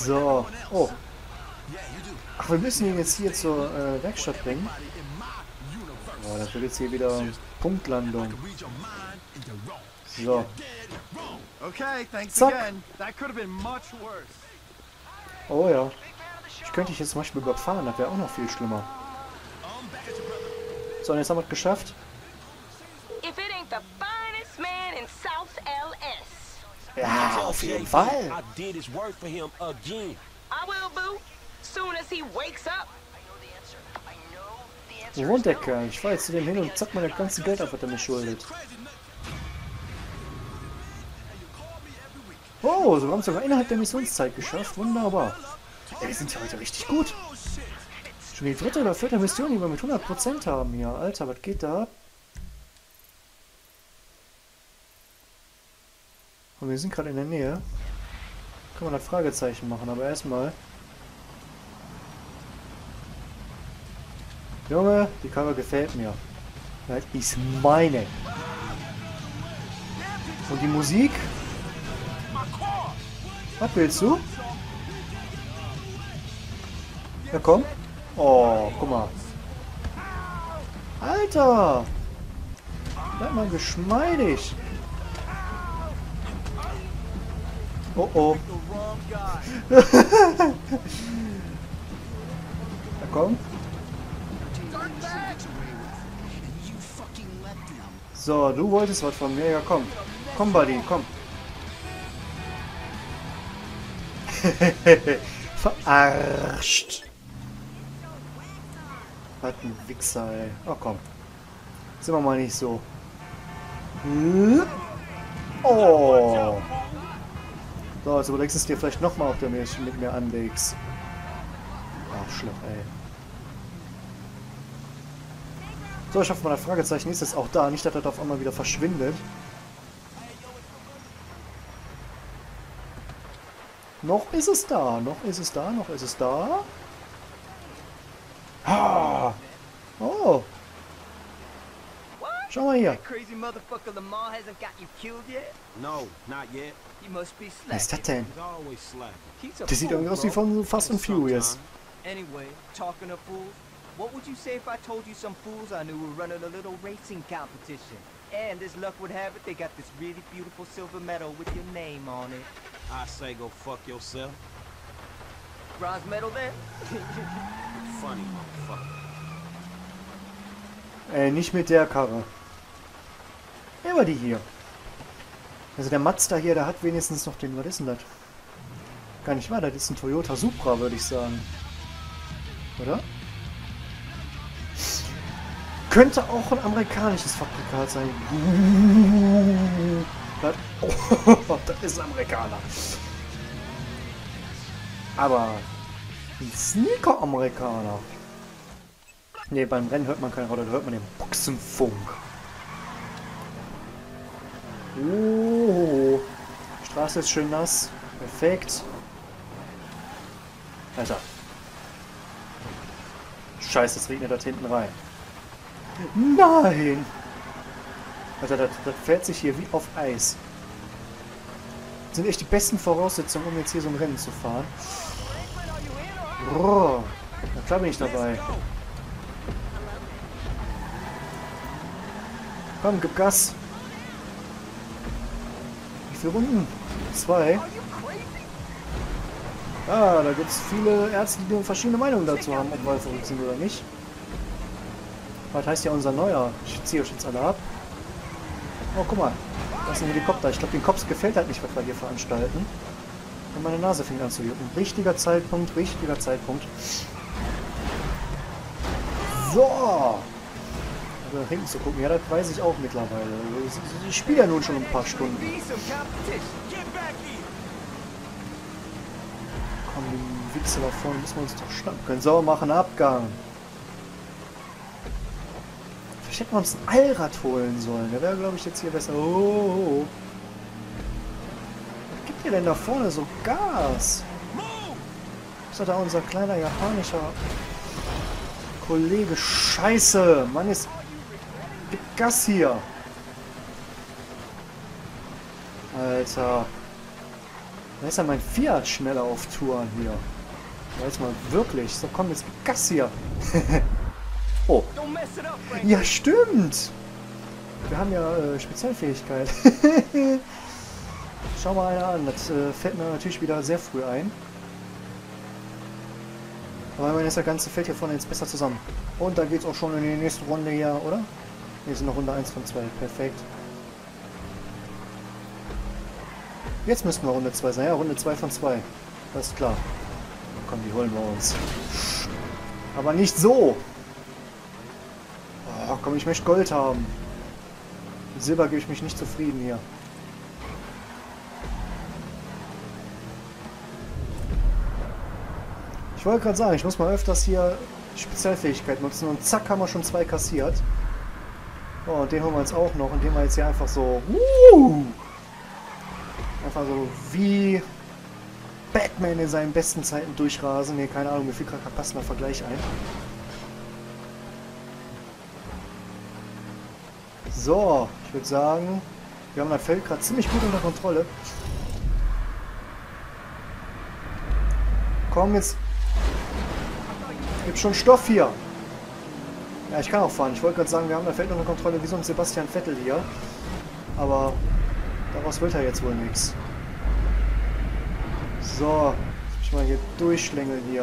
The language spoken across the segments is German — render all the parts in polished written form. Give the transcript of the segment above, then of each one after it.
So. Oh. Ach, wir müssen ihn jetzt hier zur Werkstatt bringen. Oh, das wird jetzt hier wieder Punktlandung. So. Zack. Oh ja. Ich könnte dich jetzt zum Beispiel überfahren, das wäre auch noch viel schlimmer. So, und jetzt haben wir es geschafft. Ja, auf jeden Fall. Wo wohnt der Kerl? Ich fahr jetzt zu dem hin und zack mal das ganze Geld ab, was er mir schuldet. Oh, so haben es sogar innerhalb der Missionszeit geschafft. Wunderbar. Ey, wir sind ja heute richtig gut. Schon die dritte oder vierte Mission, die wir mit 100% haben hier. Alter, was geht da ab? Und wir sind gerade in der Nähe. Kann man das Fragezeichen machen, aber erstmal. Junge, die Karre gefällt mir. Das ist meine. Und die Musik? Was willst du? Ja, komm. Oh, guck mal. Alter! Bleib mal geschmeidig. Oh oh. Ja, komm. So, du wolltest was von mir? Ja, komm. Komm, Buddy, komm. Verarscht. Was ein Wichser, ey. Oh, komm. Sind wir mal nicht so. Oh. So, jetzt überlegst du es dir vielleicht nochmal, ob du mit mir anlegst. Arschloch, ey. So, ich hoffe mal, das Fragezeichen ist jetzt auch da. Nicht, dass das auf einmal wieder verschwindet. Noch ist es da. Noch ist es da. Noch ist es da. Ah. Oh. Schau mal hier. Was ist das denn? Das sieht irgendwie aus wie von Fast and Furious. What would you say if I told you some fools I knew were running a little racing competition? And as luck would have it, they got this really beautiful silver medal with your name on it. I say go fuck yourself. Bronze medal then? Funny motherfucker. Ey, nicht mit der Karre. Wer war die hier? Also der Mazda hier, der hat wenigstens noch den... Was ist denn das? Gar nicht wahr, das ist ein Toyota Supra, würde ich sagen. Oder? Könnte auch ein amerikanisches Fabrikat sein. Das, oh, das ist ein Amerikaner. Aber ein Sneaker-Amerikaner. Ne, beim Rennen hört man kein Auto, da hört man den Boxenfunk. Oh, die Straße ist schön nass. Perfekt. Alter. Scheiße, es regnet da hinten rein. Nein! Alter, das fährt sich hier wie auf Eis. Das sind echt die besten Voraussetzungen, um jetzt hier so ein Rennen zu fahren. Oh, na klar bin ich dabei. Komm, gib Gas. Wie viele Runden? 2. Ah, da gibt es viele Ärzte, die verschiedene Meinungen dazu haben, ob wir verrückt sind oder nicht. Was heißt ja unser neuer? Ich ziehe euch jetzt alle ab. Oh, guck mal. Da ist ein Helikopter. Ich glaube, den Cops gefällt halt nicht, was wir hier veranstalten. Und meine Nase fängt an zu jucken. Richtiger Zeitpunkt, richtiger Zeitpunkt. So. Also nach hinten zu gucken. Ja, das weiß ich auch mittlerweile. Ich spiele ja nun schon ein paar Stunden. Komm, die Wichse da vorne müssen wir uns doch schnappen können. So, machen Abgang. Vielleicht hätten wir uns ein Allrad holen sollen. Der wäre, glaube ich, jetzt hier besser. Oh. Was gibt ihr denn da vorne so Gas? Ist da unser kleiner japanischer Kollege? Scheiße! Mann, ist... Gib Gas hier! Alter. Da ist ja mein Fiat schneller auf Touren hier. Da ist mal wirklich. So, komm, jetzt gib Gas hier. Oh. Don't mess it up, Frank. Ja, stimmt. Wir haben ja Spezialfähigkeit. Schau mal einer an. Das fällt mir natürlich wieder sehr früh ein. Aber ich meine, das Ganze fällt hier vorne jetzt besser zusammen. Und da geht's auch schon in die nächste Runde hier, oder? Wir sind noch Runde 1 von 2. Perfekt. Jetzt müssten wir Runde 2 sein. Ja, Runde 2 von 2. Das ist klar. Komm, die holen wir uns. Aber nicht so. Oh, komm, ich möchte Gold haben. Mit Silber gebe ich mich nicht zufrieden hier. Ich wollte gerade sagen, ich muss mal öfters hier Spezialfähigkeit nutzen und zack, haben wir schon 2 kassiert. Oh, und den holen wir jetzt auch noch, indem wir jetzt hier einfach so... einfach so wie Batman in seinen besten Zeiten durchrasen. Ne, keine Ahnung, wie viel gerade passt der Vergleich ein. So, ich würde sagen, wir haben das Feld gerade ziemlich gut unter Kontrolle. Komm, jetzt gibt schon Stoff hier. Ja, ich kann auch fahren. Ich wollte gerade sagen, wir haben das Feld unter Kontrolle wie so ein Sebastian Vettel hier. Aber daraus wird er jetzt wohl nichts. So, ich mal hier durchschlängeln hier.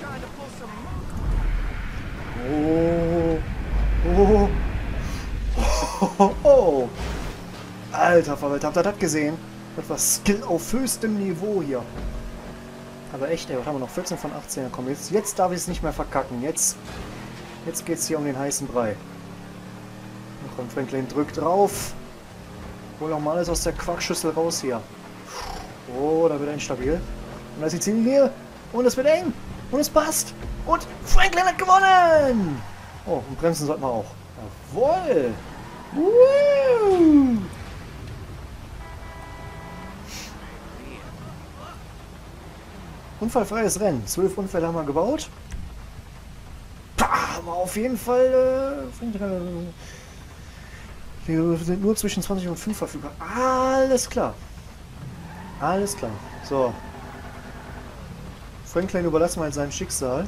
Oh, oh, oh, oh. Alter Verwalter, habt ihr das gesehen? Das war Skill auf höchstem Niveau hier. Aber echt, ey, was haben wir noch? 14 von 18. Komm, jetzt darf ich es nicht mehr verkacken. Jetzt geht's hier um den heißen Brei. Und komm, Franklin, drück drauf. Hol auch mal alles aus der Quackschüssel raus hier. Oh, da wird er instabil. Und da ist die Ziellinie. Und es wird eng. Und es passt. Und Franklin hat gewonnen. Oh, und bremsen sollten wir auch. Jawohl. Woo. Unfallfreies Rennen. 12 Unfälle haben wir gebaut. Pah, aber auf jeden Fall... wir sind nur zwischen 20 und 5 verfügbar. Alles klar. Alles klar. So. Franklin überlassen wir halt seinem Schicksal.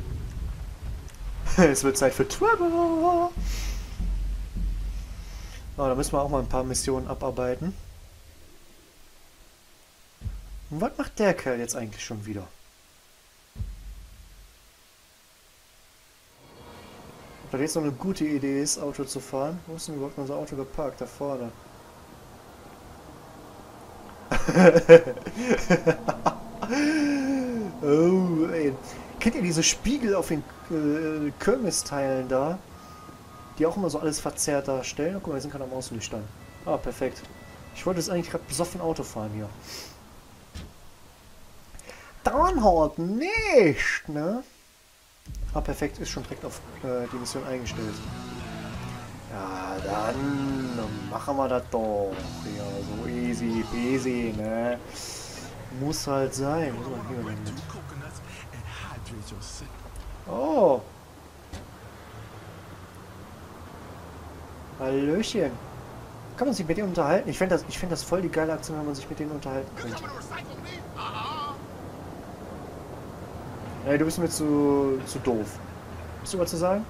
Es wird Zeit für Trouble. Oh, da müssen wir auch mal ein paar Missionen abarbeiten. Und was macht der Kerl jetzt eigentlich schon wieder? Ob das jetzt so eine gute Idee ist, Auto zu fahren? Wo ist denn überhaupt unser Auto geparkt? Da vorne. Oh, ey. Kennt ihr diese Spiegel auf den Kirmesteilen da? Die auch immer so alles verzerrt darstellen? Oh, guck mal, wir sind gerade am Außenlichtern. Ah, perfekt. Ich wollte jetzt eigentlich gerade besoffen Auto fahren hier. Dann halt nicht, ne? Ah, perfekt, ist schon direkt auf die Mission eingestellt. Ja, dann machen wir das doch. Ja, so easy peasy, ne? Muss halt sein. Muss man hier mit. Oh. Hallöchen. Kann man sich mit denen unterhalten? Ich finde das voll die geile Aktion, wenn man sich mit denen unterhalten könnte. Ey, du bist mir zu doof. Hast du was zu sagen?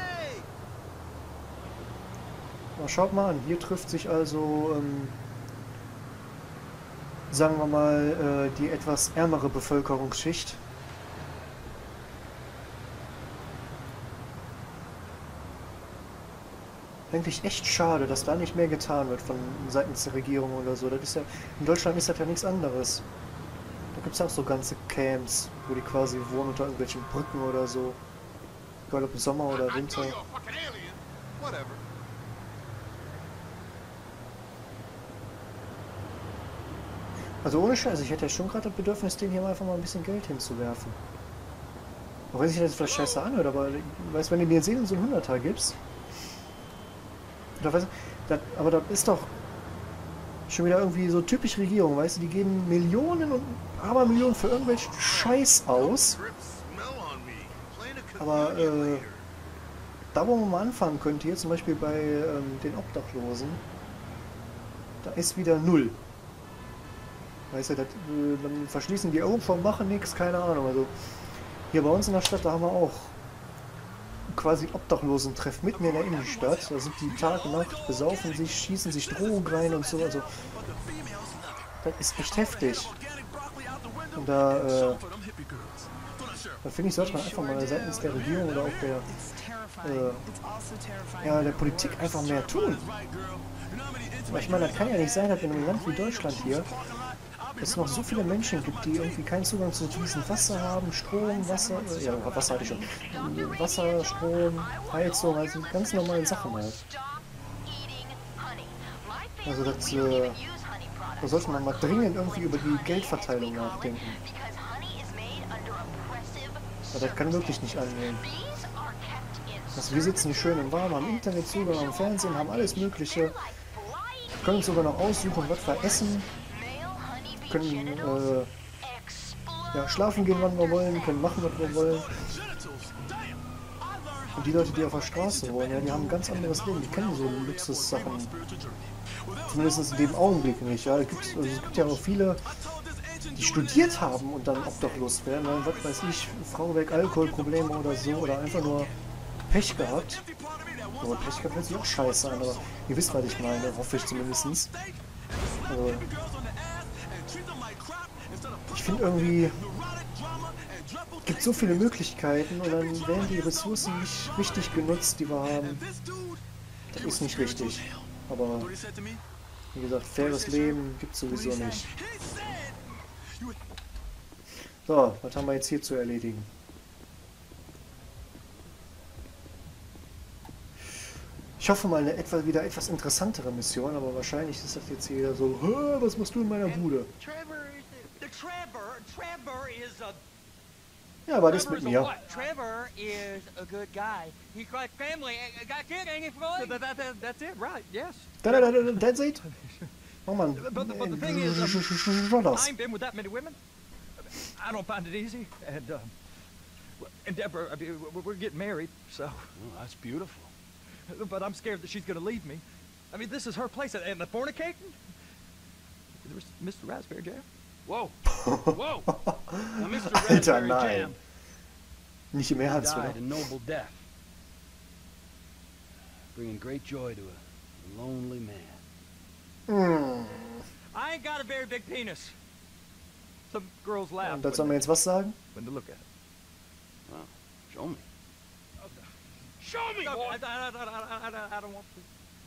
Na, schaut mal an. Hier trifft sich also, sagen wir mal, die etwas ärmere Bevölkerungsschicht. Eigentlich echt schade, dass da nicht mehr getan wird von seitens der Regierung oder so. Das ist ja, in Deutschland ist das ja nichts anderes. Da gibt es auch so ganze Camps, wo die quasi wohnen unter irgendwelchen Brücken oder so. Egal ob im Sommer oder Winter. Also ohne Scheiß, ich hätte ja schon gerade das Bedürfnis, denen hier einfach mal ein bisschen Geld hinzuwerfen. Auch wenn sich das vielleicht scheiße anhört, aber weißt, wenn du dir sehen so einen 100er gibst, oder weißt, aber das ist doch schon wieder irgendwie so typisch Regierung, weißt du, die geben Millionen und Abermillionen für irgendwelchen Scheiß aus. Aber da, wo man mal anfangen könnte, hier zum Beispiel bei den Obdachlosen, da ist wieder null. Weißt du, dann verschließen die Augen vom machen nichts, keine Ahnung. Also hier bei uns in der Stadt, da haben wir auch quasi Obdachlosentreff mitten in der Innenstadt. Da sind die Tag und Nacht, besaufen sich, schießen sich Drogen rein und so. Also das ist echt heftig. Und da finde ich, sollte man einfach mal seitens der Regierung oder auch der Politik einfach mehr tun. Aber ich meine, das kann ja nicht sein, dass in einem Land wie Deutschland hier es noch so viele Menschen gibt, die irgendwie keinen Zugang zu fließendem Wasser haben, Strom, Wasser, ja, Wasser hatte ich schon, Wasser, Strom, Heizung, also die ganz normalen Sachen halt. Also da sollte man mal dringend irgendwie über die Geldverteilung nachdenken. Ja, das kann wirklich nicht angehen. Also wir sitzen hier schön im Warmen, haben Internetzugang, am Fernsehen, haben alles Mögliche. Können uns sogar noch aussuchen, was wir essen. Können ja, schlafen gehen, wann wir wollen, können machen, was wir wollen. Und die Leute, die auf der Straße wohnen, ja, die haben ein ganz anderes Leben. Die kennen so Luxussachen. Zumindest in dem Augenblick nicht. Ja. Es gibt ja auch viele, die studiert haben und dann obdachlos werden. Ne? Was weiß ich, Frau weg, Alkoholprobleme oder so. Oder einfach nur Pech gehabt. Aber Pech gehabt hört sich auch scheiße an, aber ihr wisst, was ich meine. Hoffe ich zumindest. Also, ich finde irgendwie, es gibt so viele Möglichkeiten und dann werden die Ressourcen nicht richtig genutzt, die wir haben. Das ist nicht richtig. Aber wie gesagt, faires Leben gibt es sowieso nicht. So, was haben wir jetzt hier zu erledigen? Ich hoffe mal eine wieder etwas interessantere Mission, aber wahrscheinlich ist das jetzt hier wieder so, was machst du in meiner Bude? Ja, aber das mit mir. Trevor is a good guy. He's got family, got kid, ain't he, Floyd? That's it, right? Yes. That's it. Oh man. But the thing is, I ain't been with that many women. I don't find it easy, and Deborah, I mean, we're getting married, so. Oh, that's beautiful. But I'm scared that she's gonna leave me. I mean, this is her place, and the fornicating. There was Mr. Raspberry Jam. Whoa, whoa! Now, Mr. Alter, Raspberry nein. Jam Nicht im Ernst, oder? died a noble death, bringing great joy to a lonely man. I ain't got a very big penis. Some girls laugh Und dazu sollen wir jetzt was sagen? when they look at it. Well, show me. Show me, No, boy! I don't want to.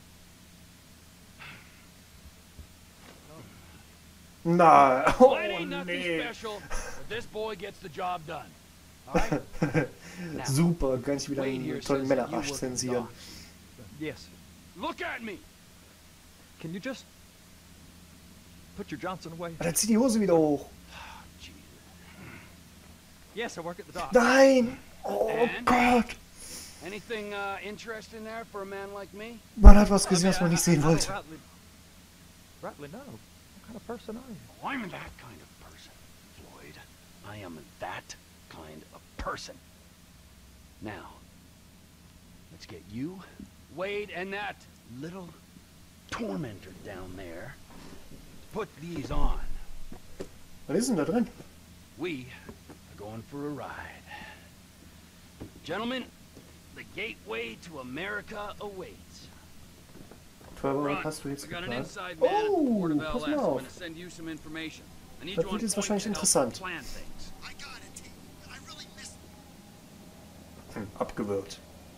Na, Well, it ain't nothing nee. special, but this boy gets the job done. All right? Now, Super, kann ich wieder Wade here einen tollen says that you Männerarsch work at zensieren. Doc's. Yes. Look at me! Can you just put your Johnson away? Dann zieh die Hose wieder hoch. Jesus. Yes, I work at the dock. Nein! Oh And? Gott! Anything interesting there for a man like me? Man hat was gesehen, was man nicht sehen wollte. Rightly no. What kind of person are you? Oh, I'm that kind of person, Floyd. I am that kind of person. Now, let's get you, Wade, and that little tormentor down there. Put these on. Was ist denn da drin? We are going for a ride. Gentlemen, the gateway to America awaits. Trevor, was Ron, hast du jetzt I got an geplant? inside man at the Oh, Port of pass LS. mal I'm auf. going to send you some information. I need Das you wird on jetzt point wahrscheinlich to help interessant. plan things. I got it, T. I really missed Abgewürgt.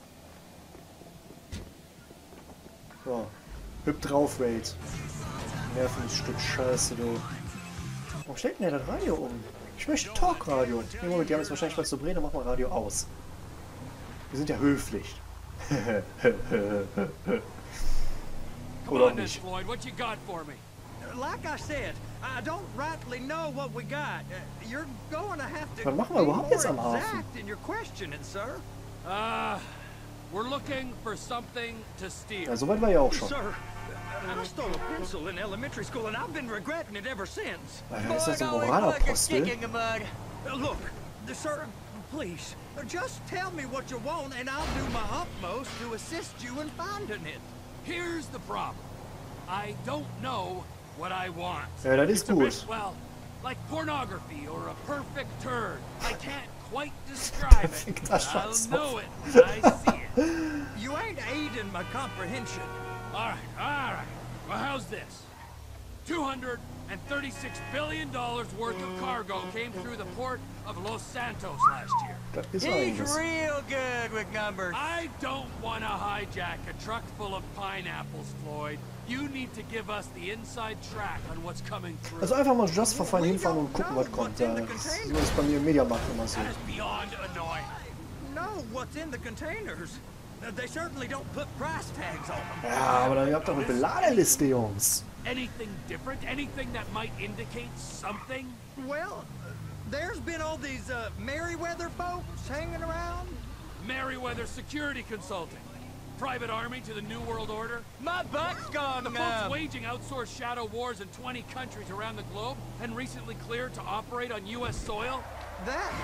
So. Hüb drauf, Wade. Nerviges Stück Scheiße, du. Warum stellt denn der das Radio um? Ich möchte Talkradio. Nee, Moment, die haben jetzt wahrscheinlich was zu reden, dann machen wir Radio aus. Wir sind ja höflich. Come Oder on, then, nicht. Floyd. What you got for me? Like I said, I don't rightly know what we got. You're going to have to Was machen wir be überhaupt more jetzt am Hafen? exact in your questioning, sir. We're looking for something to steal. Ja, soweit war ja auch schon. Sir, I stole a pencil in elementary school and I've been regretting it ever since. Alter, ist das ein Moralapostel? Look, sir, please, just tell me what you want and I'll do my utmost to assist you in finding it. Here's the problem. I don't know what I want. Ja, das ist It's a bit, gut. well, like pornography or a perfect turd. I can't quite describe it. Perfekter I'll Schwanz. know it when I see it. You ain't aiding my comprehension. All right. Well, how's this? $236 billion worth of cargo came through the port of Los Santos last year. Das ist He's einiges. real good with numbers. I don't want to hijack a truck full of pineapples, Floyd. You need to give us the inside track on what's coming through. Also einfach mal Just for Fun hinfahren und gucken, was kommt. Ja, so ist bei mir im Mediamarkt immer so. That is beyond annoying. Know what's in the containers. They certainly don't put price tags on them. Ja, aber ihr habt doch eine Beladeliste, Jungs. Anything different? Anything that might indicate something? Well, there's been all these Merryweather folks hanging around. Merryweather Security Consulting. Private army to the New World Order. My butt's gone The folks waging outsourced shadow wars in 20 countries around the globe and recently cleared to operate on U.S. soil. That,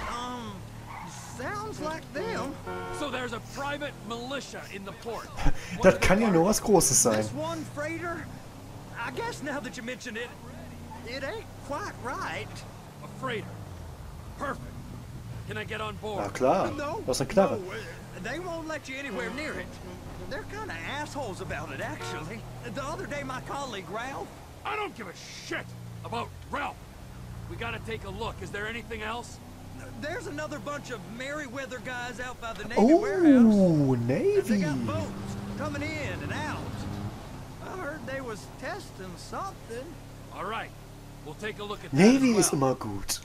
sounds like them. So there's a private militia in the port. Das kann ja nur was Großes sein. This one freighter, I guess now that you mention it, it ain't quite right. A freighter. Perfect. Can I get on board? Na klar, No, das ist eine Knarre. no, they won't let you anywhere near it. They're kind of assholes about it, actually. The other day, my colleague Ralph. I don't give a shit about Ralph. We gotta take a look. Is there anything else? There's another bunch of Merryweather guys out by the Navy warehouse. Oh, They Navy. got boats coming in and out. I heard they was testing something. All right. We'll take a look at that Navy as ist well. immer gut.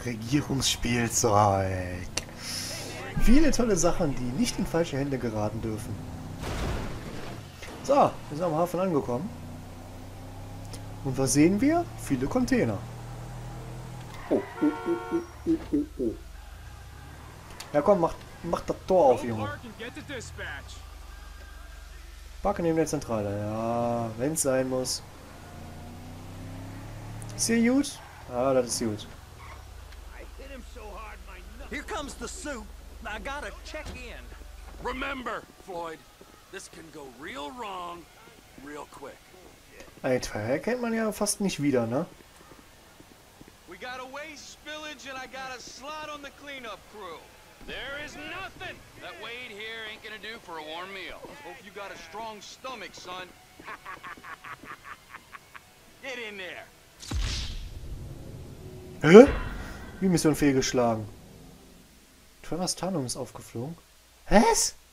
Regierungsspielzeug. Viele tolle Sachen, die nicht in falsche Hände geraten dürfen. So, wir sind am Hafen angekommen. Und was sehen wir? Viele Container. Oh. Ja komm, mach das Tor auf, Junge. Parken neben der Zentrale. Ja, wenn es sein muss. Ist hier gut? Ah, das ist gut. Here comes the soup. I gotta check in. Remember, Floyd, this can go real wrong, real quick. Ein Teil kennt man ja fast nicht wieder, ne? We got a waste spillage and I got a slot on the cleanup crew. There is nothing that Wade here ain't gonna do for a warm meal. Hope you got a strong stomach, son. Get in there. Hä? Wie Mission fehlgeschlagen. Trevors Tarnung ist aufgeflogen. Was?